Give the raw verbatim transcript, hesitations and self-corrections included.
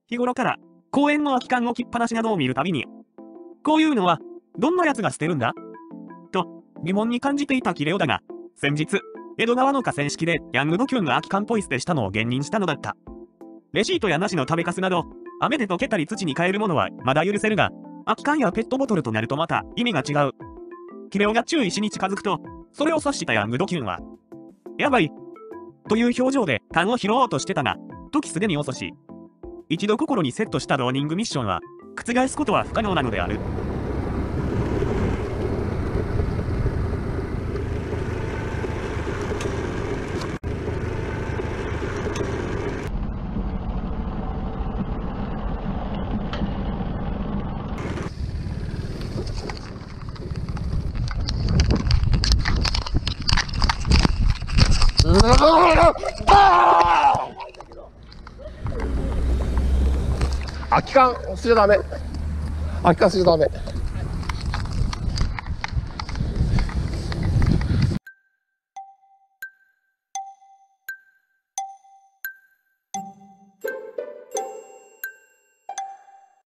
日頃から公園の空き缶置きっぱなしなどを見るたびに、こういうのはどんな奴が捨てるんだと疑問に感じていたキレオだが、先日江戸川の河川敷でヤングドキュンが空き缶ポイ捨てしたのを現認したのだった。レシートやなしの食べかすなど雨で溶けたり土に変えるものはまだ許せるが、空き缶やペットボトルとなるとまた意味が違う。キレオが注意しに近づくと、それを察したヤングドキュンは、やばいという表情で缶を拾おうとしてたが、時すでに遅し。一度心にセットしたローニングミッションは覆すことは不可能なのである。 空き缶捨てちゃダメ。空き缶捨てちゃダメ。